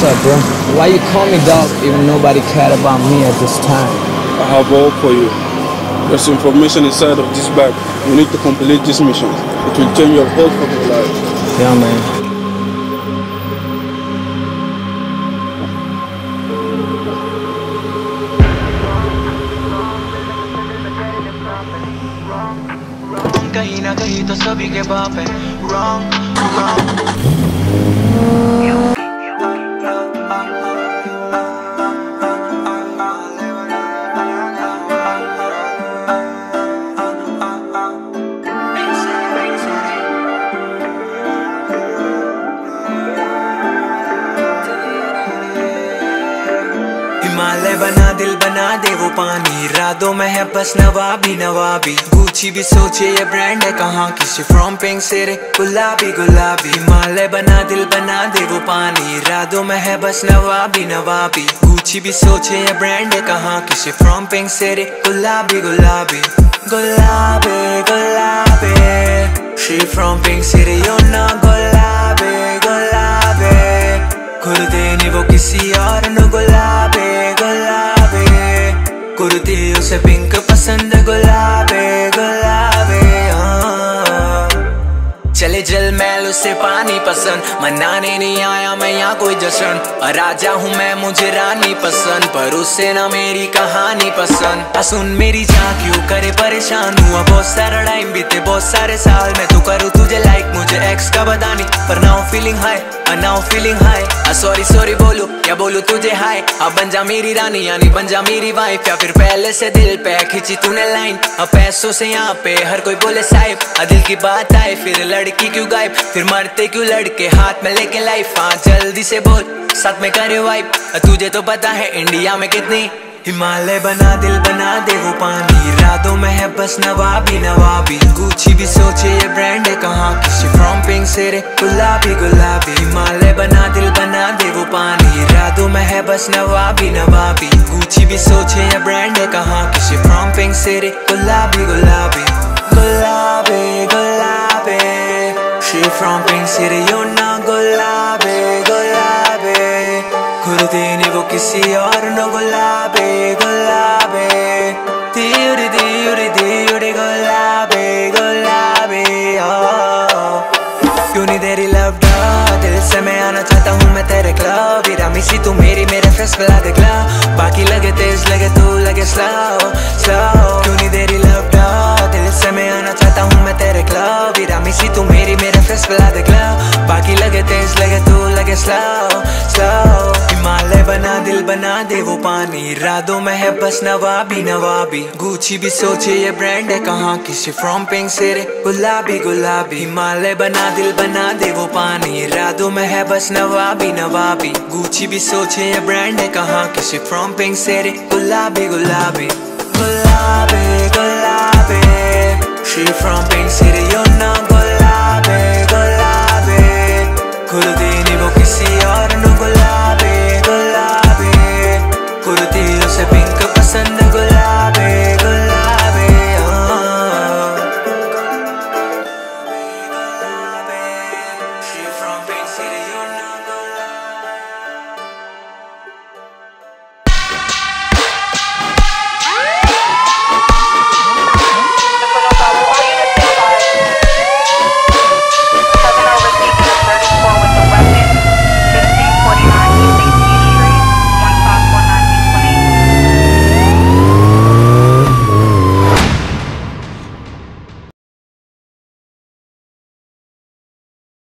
What's up, bro? Why you call me dog even nobody cared about me at this time? I have all for you. There's information inside of this bag. You need to complete this mission. It will change your whole fucking life. Yeah, man. कहीं ना कहीं तो सभी के बाप है wrong, wrong. Himalaya बना दिल बना दे वो पानी, रातों में है बस नवाबी नवाबी. गुची भी सोचे ये ब्रांड है कहाँ की, फ्रॉम पिंक से रे गुलाबी गुलाबी. हिमालय बना दिल बना दे वो पानी, रातों में है बस नवाबी नवाबी. गुची भी सोचे ये ब्रांड है कहाँ की, फ्रॉम पिंक से रे गुलाबी गुलाबी. गुलाबी गुलाबी, she from pink city, you're not गुलाबी गुलाबी. खुलते नहीं वो किसी और न गुलाबी गुलाबी. कुर्ती उसे पिंक पसंद गुलाबी गुलाबी. चले जल मैल उसे पानी पसंद, मनाने नहीं आया मैं यहाँ कोई जश्न. राजा हूँ मैं मुझे रानी पसंद, पर उससे ना मेरी कहानी पसंद. सुन मेरी जान क्यों करे परेशान, हुआ बहुत सारा टाइम बीते बहुत सारे साल. मैं तो करूँ तुझे लाइक मुझे एक्स का बता नहीं, पर now feeling high now feeling high. Sorry sorry बोलू या बोलू तुझे हाय. अब बन जा मेरी रानी यानी बन जा मेरी वाइफ, या फिर पहले से दिल पे खींची तूने लाइन. अब पैसों से यहाँ पे हर कोई बोले साहिब, दिल की बात आए फिर लड़की क्यों गायब, फिर मरते क्यों लड़के हाथ में लेके लाइफ. हाँ जल्दी से बोल साथ में करे वाइप, तुझे तो पता है इंडिया में कितनी. हिमालय बना दिल बना दे वो पानी, रातों में है बस नवाबी नवाबी. गुची भी सोचे ये ब्रांड है कहाँ की, फ्रॉम पिंक से रे गुलाबी गुलाबी. हिमालय बना दिल बना दे वो पानी, रातों में है बस नवाबी नवाबी. गुची भी सोचे ये ब्रांड है कहाँ की, फ्रॉम पिंक से रे गुलाबी गुलाबी. गुलाबी गुलाबी, she from pink city, you're not गुलाबी गुलाबी. खुलते नहीं वो किसी और न गुलाबी गुलाबी. दियुड़ी दियुड़ी दियुड़ी गुलाबी गुलाबी. क्यों नहीं तेरी लव डा, दिल से मैं आना चाहता हूँ मैं तेरे क्लब. रामी तू मेरी मेरे फेस पे ला दे क्लब, बाकी लगे तेज लगे तू लगे स्लो स्लो. क्यों नहीं तेरी लव डा, दिल से मैं आना चाहता हूँ मैं तेरे क्लब. रामी तू मेरी मेरे फेस पे ला दे क्लब, बाकी लगे तेज लगे तू लगे स्लो स्लो. हिमालय बना दिल बना दे वो पानी, रातों में है बस नवाबी नवाबी. गुची भी सोचे ये ब्रांड है कहाँ की, फ्रॉम पिंक से रे गुलाबी गुलाबी. हिमालय बना दिल बना दे वो पानी, रातों में है बस नवाबी नवाबी. गुची भी सोचे ये ब्रांड है कहाँ की, फ्रॉम पिंक से रे गुलाबी गुलाबी. गुलाबी गुलाबी, she from pink city.